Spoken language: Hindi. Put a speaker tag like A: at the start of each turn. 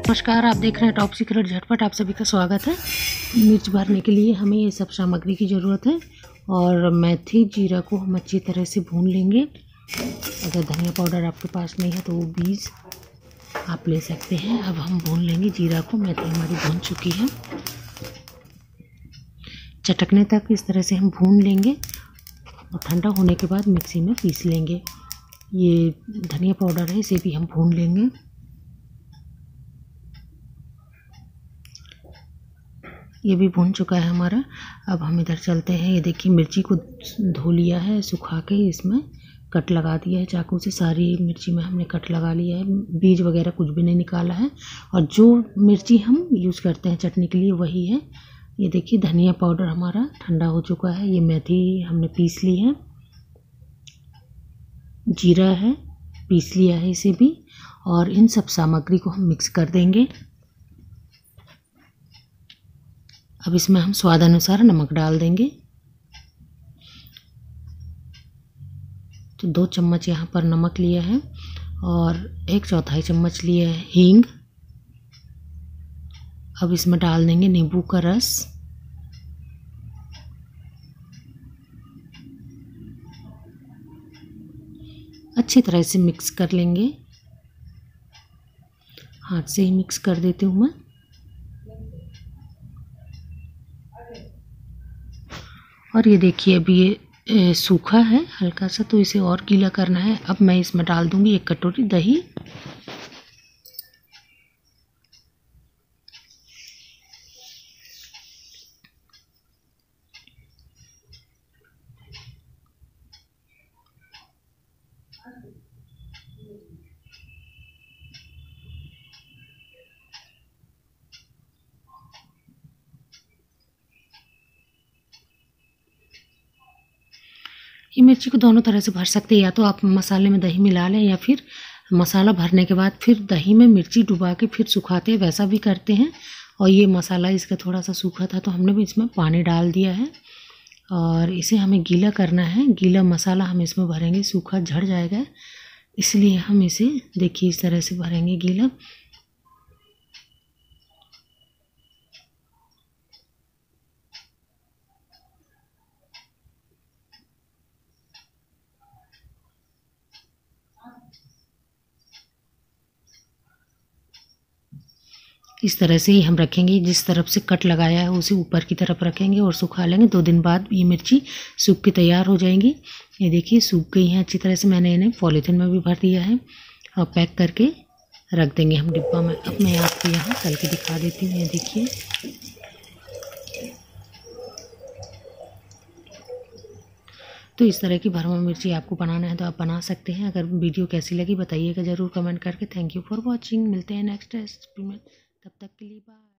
A: नमस्कार, आप देख रहे हैं टॉप सीक्रेट झटपट। आप सभी का स्वागत है। मिर्च भरने के लिए हमें ये सब सामग्री की ज़रूरत है और मेथी जीरा को हम अच्छी तरह से भून लेंगे। अगर धनिया पाउडर आपके पास नहीं है तो वो बीज आप ले सकते हैं। अब हम भून लेंगे जीरा को। मेथी हमारी भून चुकी है, चटकने तक इस तरह से हम भून लेंगे और ठंडा होने के बाद मिक्सी में पीस लेंगे। ये धनिया पाउडर है, इसे भी हम भून लेंगे। ये भी भून चुका है हमारा। अब हम इधर चलते हैं। ये देखिए, मिर्ची को धो लिया है, सुखा के इसमें कट लगा दिया है चाकू से। सारी मिर्ची में हमने कट लगा लिया है, बीज वगैरह कुछ भी नहीं निकाला है। और जो मिर्ची हम यूज़ करते हैं चटनी के लिए वही है। ये देखिए, धनिया पाउडर हमारा ठंडा हो चुका है। ये मेथी हमने पीस ली है, जीरा है पीस लिया है इसे भी। और इन सब सामग्री को हम मिक्स कर देंगे। अब इसमें हम स्वाद अनुसार नमक डाल देंगे। तो 2 चम्मच यहाँ पर नमक लिया है और 1/4 चम्मच लिया है हींग। अब इसमें डाल देंगे नींबू का रस। अच्छी तरह से मिक्स कर लेंगे। हाथ से ही मिक्स कर देती हूँ मैं। और ये देखिए, अभी ये सूखा है हल्का सा, तो इसे और गीला करना है। अब मैं इसमें डाल दूंगी 1 कटोरी दही। ये मिर्ची को दोनों तरह से भर सकते हैं, या तो आप मसाले में दही मिला लें या फिर मसाला भरने के बाद फिर दही में मिर्ची डुबा के फिर सुखाते हैं, वैसा भी करते हैं। और ये मसाला इसका थोड़ा सा सूखा था तो हमने भी इसमें पानी डाल दिया है और इसे हमें गीला करना है। गीला मसाला हम इसमें भरेंगे, सूखा झड़ जाएगा, इसलिए हम इसे देखिए इस तरह से भरेंगे गीला। इस तरह से ही हम रखेंगे। जिस तरफ से कट लगाया है उसे ऊपर की तरफ रखेंगे और सुखा लेंगे। 2 दिन बाद ये मिर्ची सूख के तैयार हो जाएंगी। ये देखिए, सूख गई हैं अच्छी तरह से। मैंने इन्हें पॉलीथिन में भी भर दिया है और पैक करके रख देंगे हम डिब्बा में। अब मैं आपको यहाँ तल के दिखा देती हूँ। ये देखिए, तो इस तरह की भरमा मिर्ची आपको बनाना है तो आप बना सकते हैं। अगर वीडियो कैसी लगी बताइएगा ज़रूर कमेंट करके। Thank you for watching. मिलते हैं नेक्स्ट रेसिपी में, तब तक के लिए बाय।